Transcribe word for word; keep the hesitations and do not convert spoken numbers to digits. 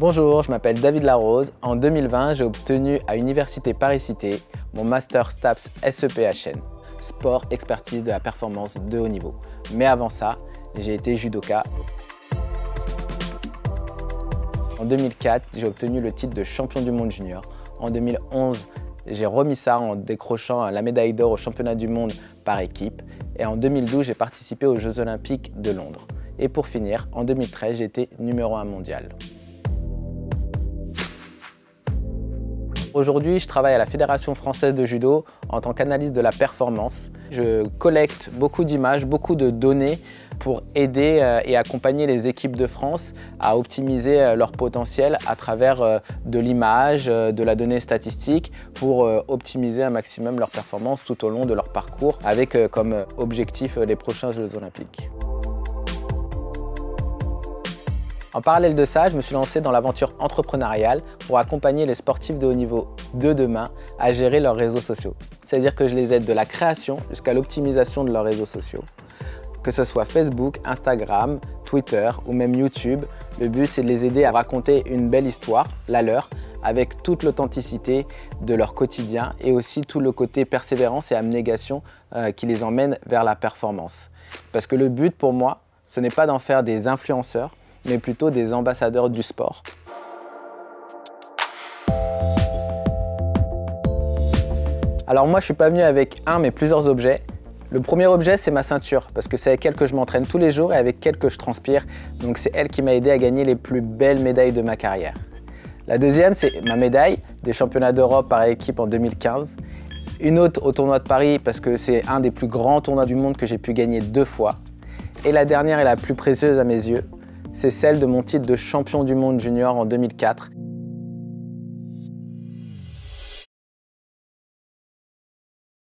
Bonjour, je m'appelle David Larose. En deux mille vingt, j'ai obtenu à Université Paris-Cité mon Master STAPS S E P H N, Sport Expertise de la Performance de haut niveau. Mais avant ça, j'ai été judoka. En deux mille quatre, j'ai obtenu le titre de champion du monde junior. En deux mille onze, j'ai remis ça en décrochant la médaille d'or au championnat du monde par équipe. Et en deux mille douze, j'ai participé aux Jeux Olympiques de Londres. Et pour finir, en deux mille treize, j'ai été numéro un mondial. Aujourd'hui, je travaille à la Fédération française de judo en tant qu'analyste de la performance. Je collecte beaucoup d'images, beaucoup de données pour aider et accompagner les équipes de France à optimiser leur potentiel à travers de l'image, de la donnée statistique pour optimiser un maximum leur performance tout au long de leur parcours avec comme objectif les prochains Jeux Olympiques. En parallèle de ça, je me suis lancé dans l'aventure entrepreneuriale pour accompagner les sportifs de haut niveau de demain à gérer leurs réseaux sociaux. C'est-à-dire que je les aide de la création jusqu'à l'optimisation de leurs réseaux sociaux. Que ce soit Facebook, Instagram, Twitter ou même YouTube, le but c'est de les aider à raconter une belle histoire, la leur, avec toute l'authenticité de leur quotidien et aussi tout le côté persévérance et abnégation euh, qui les emmène vers la performance. Parce que le but pour moi, ce n'est pas d'en faire des influenceurs, mais plutôt des ambassadeurs du sport. Alors moi, je suis pas venu avec un, mais plusieurs objets. Le premier objet, c'est ma ceinture, parce que c'est avec elle que je m'entraîne tous les jours et avec elle que je transpire. Donc c'est elle qui m'a aidé à gagner les plus belles médailles de ma carrière. La deuxième, c'est ma médaille des championnats d'Europe par équipe en deux mille quinze. Une autre au tournoi de Paris, parce que c'est un des plus grands tournois du monde que j'ai pu gagner deux fois. Et la dernière et la plus précieuse à mes yeux, c'est celle de mon titre de champion du monde junior en deux mille quatre